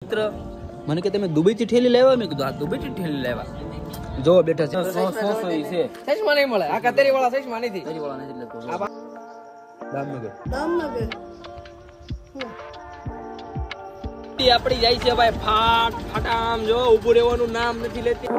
મિત્ર મને કે તમે દુબઈથી ઠેલી લાવ્યા મેં કીધું આ દુબઈથી ઠેલી લાવ્યા જો બેઠા છે 100 છે સચમાં નહીં મળે આ કતરી વાળા સચમાં નથી તરી વાળા નથી એટલે દામનગર આપડી જાય છે ભાઈ ફાટામ જો ઊભું રહેવાનું નામ નથી લેતી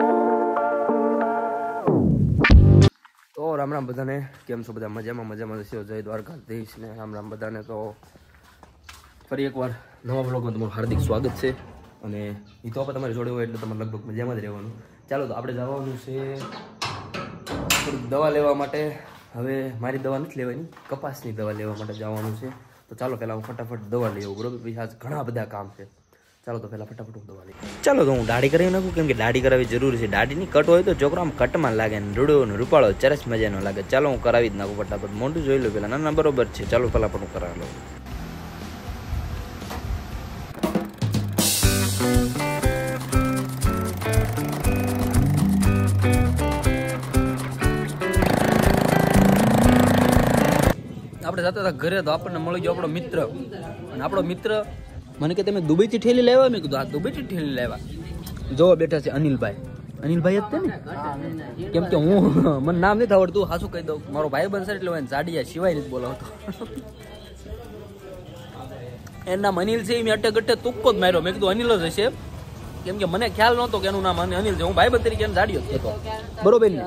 તો રામ રામ બધાને કેમ છો બધા મજામાં છો જય દ્વારકાધીશ ને રામ રામ બધાને તો ફરી એકવાર નવા વ્લોગમાં તમારું હાર્દિક સ્વાગત છે અને એ તો આપણે તમારી જોડે હોય એટલે તમારે લગભગ મજામાં જ રહેવાનું ચાલો તો આપણે જવાનું છે થોડીક દવા લેવા માટે હવે મારી દવા નથી લેવાની કપાસની દવા લેવા માટે જવાનું છે તો ચાલો પહેલાં હું ફટાફટ દવા લઈ આવું બરોબર પછી આજ ઘણા બધા કામ છે ચાલો તો પહેલાં ફટાફટ હું દવા લઈ ચાલો તો હું દાઢી કરાવી નાખું કેમ કે દાઢી કરાવવી જરૂરી છે દાઢીની કટ હોય તો છોકરો આમ કટમાં લાગે ને રૂડો ને રૂપાળો ચરસ મજાનો લાગે ચાલો હું કરાવી જ નાખું ફટાફટ મોઢું જોઈ લો પહેલાં ના બરોબર છે ચાલો પહેલાં પણ હું કરાવી લઉં આપણે જતા હતા ઘરે તો આપણને મળી ગયો આપણો મિત્ર અને આપણો મિત્ર મને કે તમે દુબઈથી ઠેલી લાવ્યા મેં કીધું આ દુબઈથી ઠેલી લાવ્યા જો બેઠા છે અનિલભાઈ જ છે ને કેમ કે હું મને નામ નથી આવડતું હાસું કહી દઉં મારો ભાઈ બનશે એટલે હું જાડિયા સિવાય નથી બોલાવતો એનું નામ અનિલ છે મેં અટે તુક્કો જ માર્યો મેં કીધું અનિલ જ હશે કેમ કે મને ખ્યાલ નહોતો કે એનું નામ અનિલ છે હું ભાઈ બન તરીકે જાડિયો જ હતો બરોબર ને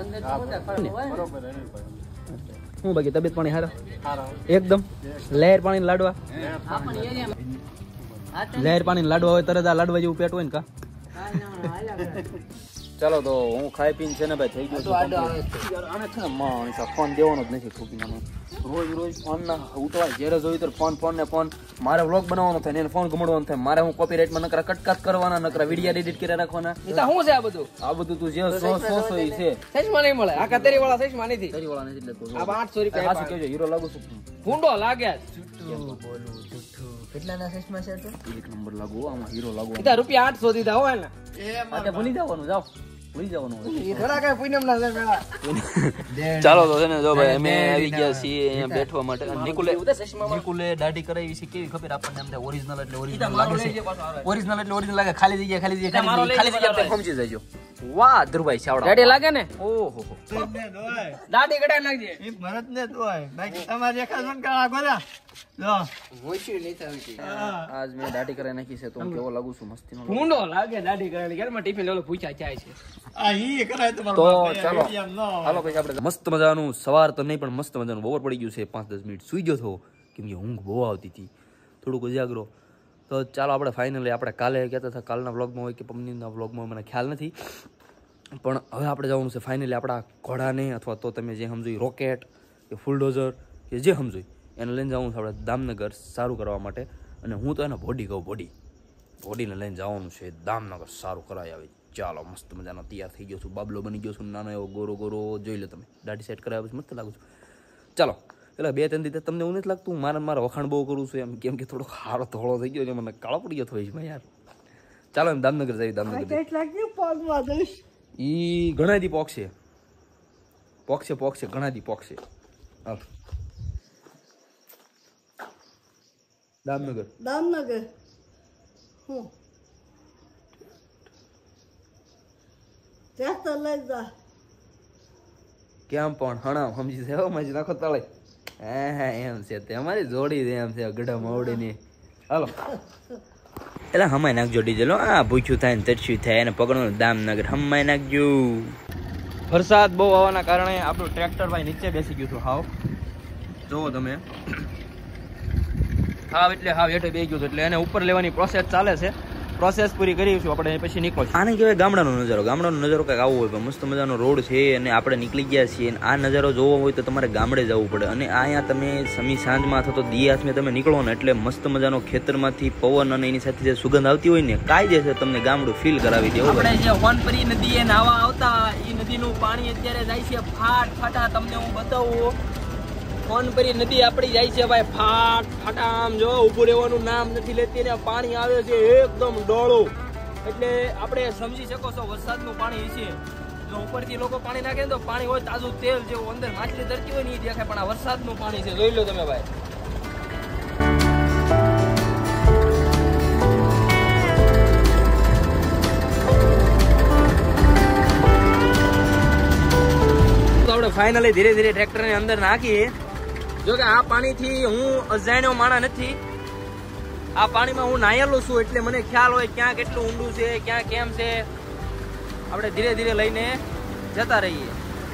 હું બાકી તબિયત પાણી હારા એકદમ લહેર પાણી લાડવા હોય તરત આ લાડવા જેવું પેટ હોય ને કા ચાલો તો હું ખાઈ પીને છે ને ભાઈ થઈ ગયો આને છે ને માણસા ફોન દેવાનો જ નથી ફૂકીનાનો રોજ ફોન ના ઉઠવાય જ્યારે જોયું તો ફોન મારે વ્લોગ બનાવવાનો થાય એને ફોન ઘુમાડવાનો થાય મારે હું કોપીરાઇટમાં નકરા કટકાટ કરવાના નકરા વિડિયો એડિટ કરી રાખવાના શું છે આ બધું તું જે 100 છે સચમાં નહીં મળે આ કતરી વાળા સચમાં નથી તરી વાળા નથી એટલે આ 800 રૂપિયા હાસુ કહેજો હીરો લાગુ છું ફૂંડો લાગે કેટલાના સચમાં છે તો એક નંબર લાગુ આમાં હીરો લાગુ ઈતા રૂપિયા 800 દીધા હોય ને એ ભૂલી જવાનું જાવ ભૂલી જવાનું ઈ થોડા કઈ પૂનમ ના મેળા ચાલો તો છે ને જો ભાઈ અમે આવી ગયા છીએ અહીંયા બેઠવા માટે નિકુલે દાઢી કરાવી છે કેવી ખબર આપણને એમ થાય ઓરિજિનલ એટલે ઓરિજિનલ લાગે છે ઓરિજિનલ લાગે ખાલી જગ્યા સમજી જજો વાહ ધ્રુભાઈ ચાવડા દાઢી લાગે ને ઓહો દાઢી કઢાઈ નાખજે ઈ ભરત ને દોય બાકી તમારે એકાદન કાળા ગોરા જો હોઈશું નહીં થાવતી આજ મેં દાઢી કરાવી નાખી છે તો હું કેવો લાગુ છું મસ્તીનો ફૂંડો લાગે દાઢી કરેલી ઘરમાં ટિફિન લેલો પૂછ્યા ચાય છે આ ઈ કરાય તમારો તો બાપ ચાલો એમ ન હાલો પછી આપણે મસ્ત મજાનું સવાર તો નહીં પણ મસ્ત મજાનું બપોર પડી ગયું છે 5-10 મિનિટ સુઈ ગયો હતો કેમ કે ઊંઘ બહુ આવતી હતી થોડુંક ઉજાગરો તો ચાલો આપણે ફાઇનલી આપણે કાલે કહેતા હતા કાલના વ્લોગમાં હોય કે પમનીના વ્લોગમાં મને ખ્યાલ નથી પણ હવે આપણે જવાનું છે ફાઇનલી આપણા ઘોડાને અથવા તો તમે જે સમજો રોકેટ કે ફુલડોઝર કે જે સમજો એને લઈને જવાનું છે આપણે દામનગર સારું કરવા માટે અને હું તો એને બોડીને લઈને જવાનું છે દામનગર સારું કરાવી આવે ચાલો મસ્ત મજાનો તૈયાર થઈ ગયો છું બાબલો બની ગયો છું નાનો એવો ગોરો જોઈ લો તમે દાઢી સેટ કરાવ્યા પછી મસ્ત લાગુ છું ચાલો એટલે 2-3 દિવસ તમને એવું નથી લાગતું મારા વખાણ બહુ કરું છું એમ કેમ કે થોડોક હારો ધોળો થઈ ગયો છે મને કાળો પડી ગયો થોડી યાર ચાલો એમ દામનગર જઈએ દામનગર ઈ ઘણા દી પોકશે ઘણા દી પોકશે હાલ દામનગર હું ટ્રેક્ટર લઈ જા કેમ પણ હણા સમજી જાય મજી નાખો તળે હા એમ છે તે અમારી જોડી છે એમ છે ગઢા માવડીની હાલો એટલે હમાય નાખજો ડીજેલો આ ભૂખ્યું થાય ને તરસ્યું થાય અને પકડવાનું દામનગર હમાય નાખજો વરસાદ બહુ આવવાના કારણે આપણું ટ્રેક્ટર ભાઈ નીચે બેસી ગયું હતું જોવો તમે હાવ હેઠે બેસી ગયું હતું એટલે એને ઉપર લેવાની પ્રોસેસ ચાલે છે પ્રોસેસ પૂરી કરીશું આપણે પછી નીકળશું આને કહેવાય ગામડાનો નજારો કંઈક આવો હોય પણ મસ્ત મજાનો રોડ છે અને આપણે નીકળી ગયા છીએ અને આ નજારો જોવો હોય તો તમારે ગામડે જવું પડે અને અહીંયા તમે સમી સાંજમાં અથવા તો દિયાસમાં તમે નીકળો ને એટલે મસ્ત મજાનો ખેતરમાંથી પવન અને એની સાથે જે સુગંધ આવતી હોય ને કાંઈ જે છે તમને ગામડું ફીલ કરાવી દે આપણે જે હોનપરી નદી એ નાવા આવતા એ નદીનું પાણી અત્યારે જાય છે ફાટા તમને હું બતાવું હોનપરી નદી આપણી જાય છે ભાઈ ફાટામ જો ઊભું રહેવાનું નામ નથી લેતી ને પાણી આવે છે એકદમ ડોળું એટલે આપણે સમજી શકો છો વરસાદનું પાણી છે જો ઉપરથી લોકો પાણી નાખે તો પાણી હોય તાજું તેલ જેવું અંદર માછલી તરતી હોય ને એ દેખાય પણ આ વરસાદનું પાણી છે જોઈ લો તમે ભાઈ ફાઇનલી ધીરે ધીરે ટ્રેક્ટરની અંદર નાખીએ. જો કે આ પાણીથી હું અજાણ્યો માણા નથી. આ પાણીમાં હું નાયેલો છું એટલે મને ખ્યાલ હોય ક્યાં કેટલું ઊંડું છે, ક્યાં કેમ છે. આપણે ધીરે ધીરે લઈને જતા રહીએ.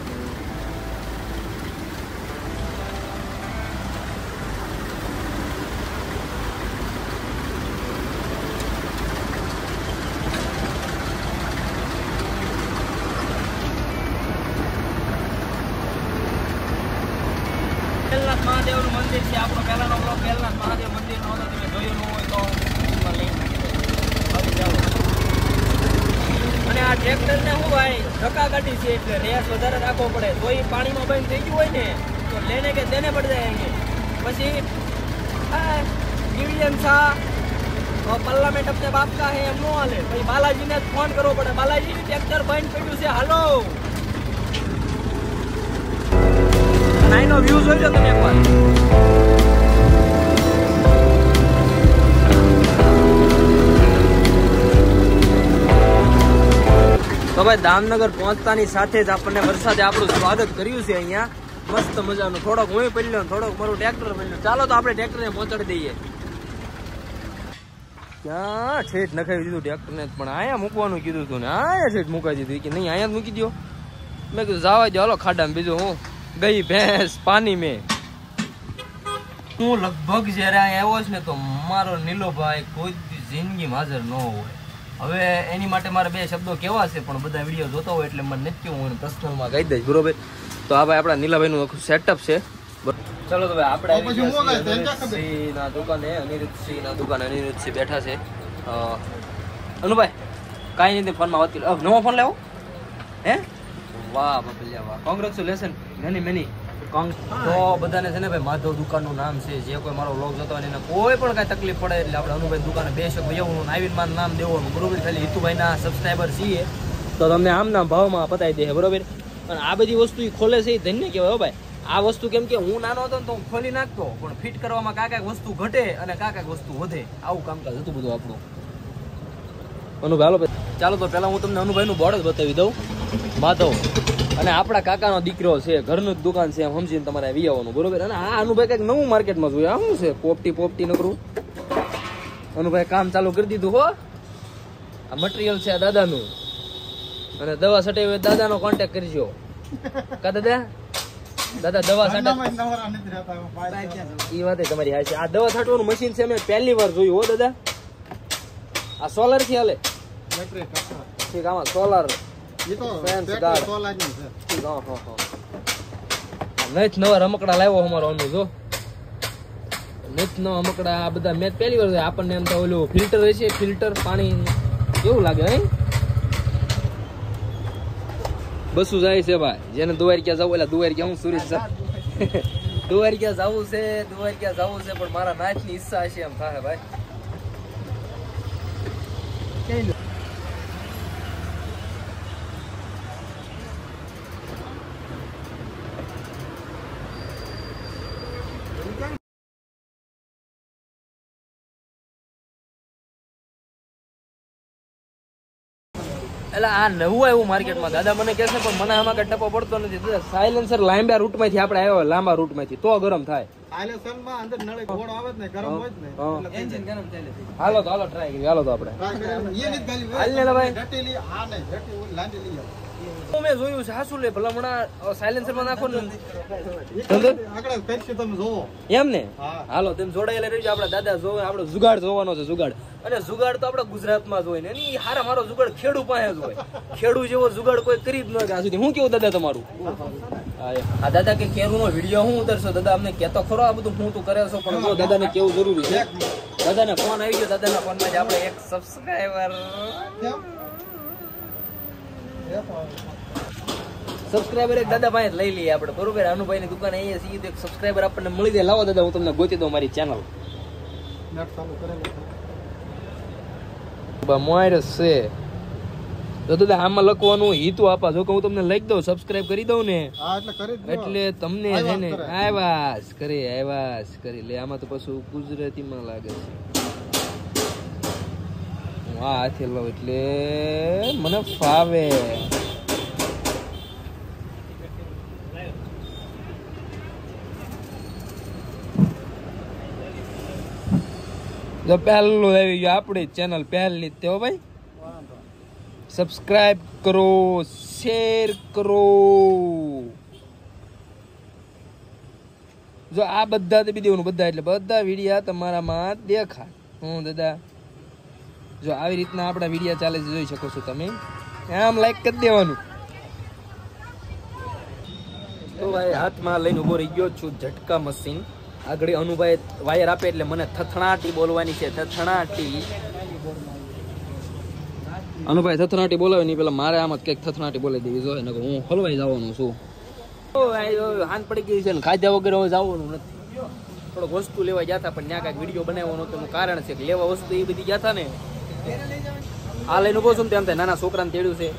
બેલનાથ મહાદેવનું મંદિર છે આપણો. પહેલાનો બ્લોગ બેલનાથ મહાદેવ મંદિરનો હતો. તમે જોયું ન હોય તો અને આ ટ્રેક્ટરને શું ભાઈ ધક્કાકાઠી છે એટલે રેસ વધારે રાખવો પડે. તો એ પાણીમાં બંધ થઈ ગયું હોય ને તો લેને કે દેને પડી જાય અહીંયા. પછી ડિવિઝન શાહ પાર્લામેન્ટ अपने बाप का है એમ નો હાલે. પછી બાલાજીને ફોન કરવો પડે. બાલાજી ટ્રેક્ટર બંધ પડ્યું છે, હાલો. નાઈનો વ્યૂ જોઈ લો તમે એકવાર. તો ભાઈ દામનગર પહોંચતાની સાથે જ આપણને વરસાદે આપણું સ્વાગત કર્યું છે અહીંયા મસ્ત મજાનું. થોડોક હું પડ્યો, થોડોક મારું ટ્રેક્ટર પડ્યું. ચાલો તો આપણે ટ્રેક્ટરને પહોંચાડી દઈએ. ક્યાં છેટ નખાવી દીધું ટ્રેક્ટરને, પણ અહીંયા મૂકવાનું કીધું હતું ને અહીંયા છેટ મુકાઈ દીધું કે નહીં અહીંયા જ મૂકી દો. મેં કીધું જવા દો, હાલો ખાડામાં. બીજું હું ગઈ ભેંસ પાણી મેં. હું લગભગ જયારે અહીંયા આવ્યો છું ને તો મારો નીલોભાઈ કોઈ જિંદગીમાં હાજર ન હોય. હવે એની માટે મારે બે શબ્દો કેવા છે, પણ બધા વિડીયો જોતા હોય એટલે મને નથી હું પર્સનલમાં કહી દઈશ, બરોબર. તો આ ભાઈ આપણા નીલાભાઈનું આખું સેટઅપ છે. ચલો તો ભાઈ આપણે અનિરુદ્ધસિંહના દુકાને અનિરુદ્ધસિંહ બેઠા છે. અનુભાઈ કાંઈ નથી, ફોનમાં વાત કરી. નવો ફોન લેવો હે? વાહ બાપલિયા વાહ, કોંગ્રેચ્યુલેશન મેની મેની કોંગ. તો બધાને છે ને ભાઈ માધવ દુકાનનું નામ છે. જે કોઈ મારો વ્લોગ જોતો હોય એને કોઈ પણ કાંઈ તકલીફ પડે એટલે આપણે અનુભાઈ દુકાને બે શક જવાનું, આવીનમાં નામ દેવાનું, બરોબર. ખાલી હિતુભાઈના સબસ્ક્રાઈબર છીએ તો તમને આમના ભાવમાં પતાવી દે, બરોબર. પણ આ બધી વસ્તુ એ ખોલે છે એ ધન્ય કહેવાય ભાઈ. આ વસ્તુ કેમ કે હું નાનો હતો ને તો હું ખોલી નાખતો, પણ ફિટ કરવામાં કાંઈક વસ્તુ ઘટે અને કાંઈક વસ્તુ વધે, આવું કામકાજ હતું બધું આપણું. અનુભાઈ હાલો ચાલો તો પહેલા હું તમને અનુભાઈનું બોર્ડ જ બતાવી દઉં. માધવ અને આપણા કાકાનો દીકરો છે, ઘરનું જ દુકાન છે એમ સમજીને તમારે વી આવવાનું, બરોબર. અને આ અનુભાઈ કંઈક નવું માર્કેટમાં જોયું. આ શું છે? પોપટી નકરું. અનુભાઈ કામ ચાલુ કરી દીધું હો. આ મટીરિયલ છે આ દાદાનું, અને દવા સટાવી દાદાનો કોન્ટેક્ટ કરજો. કા દાદા દવા એ વાત તમારી હાચી. આ દવા છાંટવાનું મશીન છે મેં પહેલી વાર જોયું હો દાદા. આ સોલર થી હાલે? ઠીક, આમાં સોલર નવા રમકડા લાવ્યો અમારો અનુ. જો નવા રમકડા આ બધા મેં પહેલી વાર. આપણને એમ તો ઓલું ફિલ્ટર હોય છે, ફિલ્ટર પાણી કેવું લાગે હે? બસું જાય છે ભાઈ. જેને દ્વારકા જવું એટલે દ્વારકા હું સુરેશ દ્વારકા જવું છે, દ્વારકા જવું છે, પણ મારા નાચની ઈચ્છા છે એમ થાય ભાઈ. એટલે આ નવું આવ્યું માર્કેટમાં દાદા મને કહે છે, પણ મને આમાં કઈ ટપો પડતો નથી. દાદા સાયલેન્સર લાંબા રૂટમાંથી આપણે આવ્યો, લાંબા રૂટમાંથી તો ગરમ થાય. હાલો તો હાલો ટ્રાય કરીએ. હાલો તો આપણે મેં જોયું છે હાસુ લે ભલામણા સાયલેન્સર માં નાખો ને એમ ને. હાલો તેમ જોડાયેલા રહી. આપડા દાદા જોવે, આપડે જુગાડ જોવાનો છે. જુગાડ અને જુગાડ તો આપડા ગુજરાતમાં જોઈ ને એની હારા મારો જુગાડ ખેડૂ પાસે જ હોય. ખેડૂ જેવો જુગાડ કોઈ કરી જ ન કે આ સુધી. હું કેવું દાદા તમારું? આ દાદા કે કેરું નો વિડીયો હું ઉતરશો દાદા અમને કેતો ખરો આ બધું હું તું કરે છો, પણ જો દાદાને કેવું જરૂરી છે. દાદાને ફોન આવી ગયો. દાદાના ફોનમાં જ આપણે એક સબસ્ક્રાઈબર એક દાદા પાસે લઈ લઈએ આપણે, બરોબર. અનુભાઈ ની દુકાન અહીંયા છીએ તો એક સબસ્ક્રાઈબર આપણને મળી જાય. લાવો દાદા હું તમને ગોતી દઉં મારી ચેનલ. મોયરસ છે તો દાદા આમાં લખવાનું હિતુ આપા. જો કે હું તમને લખી દઉં, સબસ્ક્રાઇબ કરી દઉં ને એટલે તમને છે ને આવાસ કરી લે. આમાં તો પાછું ગુજરાતીમાં લાગે છે. આ હાથે લો એટલે મને ફાવે. જો પહેલું આવી ગયું આપણી ચેનલ પહેલી તે ભાઈ સબસ્ક્રાઇબ કરો શેર કરો જો આ બધા દબી દેવાનું બધા એટલે બધા વિડિયા તમારામાં દેખાય હું દાદા જો આવી રીતના આપણા વિડિયા ચાલે છે જોઈ શકો છો તમે આમ લાઈક કરી દેવાનું તો ભાઈ હાથમાં લઈને ઉભો રહી ગયો છું ઝટકા મશીન આગળ અનુભાઈ વાયર આપે એટલે મને થથણાટી બોલવાની છે થથણાટી અનુભાઈ થથણાટી બોલાવે નહીં પેલા મારે આમ જ કંઈક થથણાટી બોલાવી દેવી જોઈએ ને હું હલવાઈ જવાનું છું હાથ પડી ગઈ છે ને ખાધા વગર હવે જવાનું નથી થોડોક વસ્તુ લેવા ગયા હતા પણ ત્યાં કાંઈક વિડીયો બનાવવાનો તો એનું કારણ છે કે લેવા વસ્તુ એ બધી ગયા હતા ને આ લઈને ઉભો છું ને તેમ થાય નાના છોકરાને તેડ્યું છે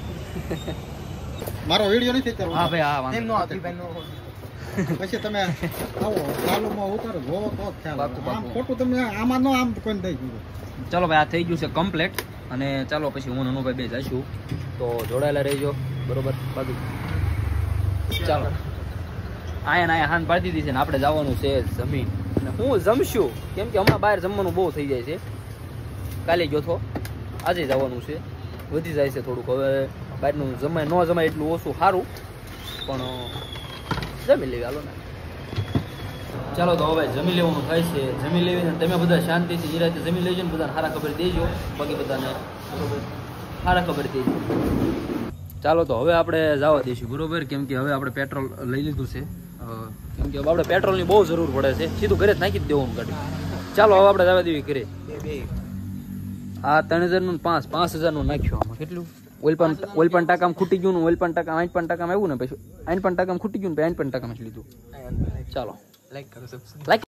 મારો વિડિયો નથી કરવો હા ભાઈ હા વાંધો એમનો આપીભાઈ નો પછી તમે આવો ચાલુમાં ઉતારો જોવો તો ખ્યાલ આવે. આમ ખોટું તમે આમાં નો આમ કોઈને દઈ દીધું. ચાલો ભાઈ આ થઈ ગયું છે કમ્પ્લીટ અને ચાલો પછી હું અનુભાઈ બે જઈશું તો જોડાયેલા રહેજો બરોબર બાજુ ચાલો આયા હાથ પાડી દીધી છે ને આપણે જવાનું છે જમીન અને હું જમશું કેમ કે હમણાં બહાર જમવાનું બહુ થઈ જાય છે કાલે ગયો તો આજે જવાનું છે વધી જાય છે થોડુંક હવે બહારનું જમાય ન જમાય એટલું ઓછું સારું પણ જમી લેવી હાલો ને ચાલો તો હવે જમી લેવાનું થાય છે જમી લેવીને તમે બધા શાંતિથી નિરાતે જમી લેજો ને બધાને સારા ખબર દેજો બાકી બધાને બરોબર સારા ખબર દેજો ચાલો તો હવે આપણે જવા દઈશું બરોબર કેમ કે હવે આપણે પેટ્રોલ લઈ લીધું છે કેમ કે હવે આપણે પેટ્રોલની બહુ જરૂર પડે છે સીધું ઘરે જ નાખી જ દેવાનું ગાડી ચાલો હવે આપણે જવા દેવી ઘરે આ 3000 5000 નાખ્યો આમાં કેટલું ઓઇલ પણ ટાકામાં ખૂટી ગયું ઓઇલ પણ ટાકા 8 પણ ટાકામાં આવ્યું ને પછી 8 પણ ટાકામાં ખૂટી ગયું ને 8 પણ ટાકામાં લીધું ચાલો લાઈક કરો સબસ્ક્રાઇબ